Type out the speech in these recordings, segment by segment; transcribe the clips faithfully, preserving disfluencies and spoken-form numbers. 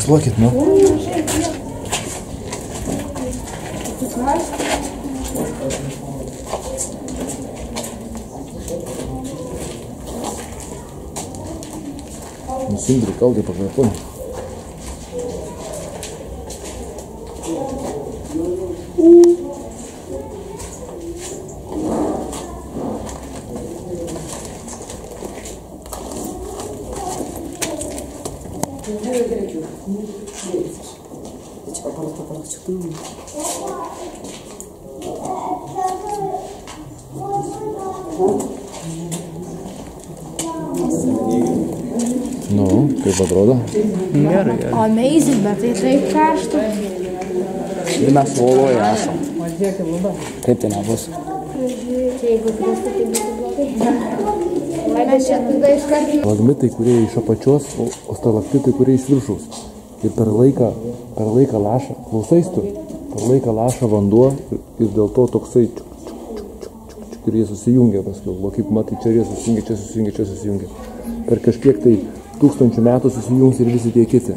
Pasuokit, nu. Nusindri kaudai pakvėpuoju. Nu, kaip atrodo? Gerai, gerai. Amazing, bet tai taip karšta. Ir mes uoloje esam. Kaip tai nebus? Jeigu kristų, tai būtų blogai. Mes čia tada iš karto. Stalagmitai, kurie iš apačios, o stalaktitai, kurie iš viršaus. Ir per laiką, per laiką laša, klausais tu, per laiką laša vanduo ir dėl to toksai čiuk, čiuk, čiuk, čiuk, čiuk, čiuk, ir jie susijungia paskui. O kaip matai, čia jie susijungia, čia susijungia, čia susijungia. Per kažkiek tai tūkstančių metų susijungs ir visi tie kiti.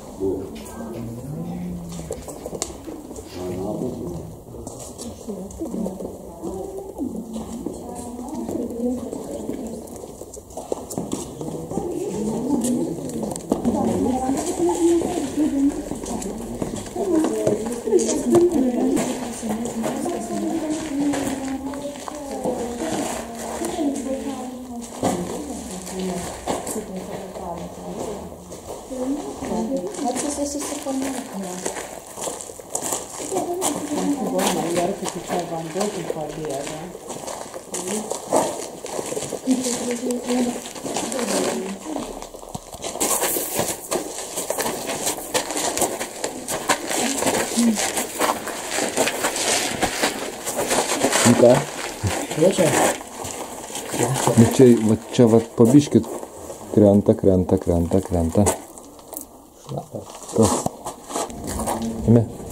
Nu ką? Nu čia, va, čia va, pabiškit, krenta, krenta, krenta, krenta. Tas. Ime.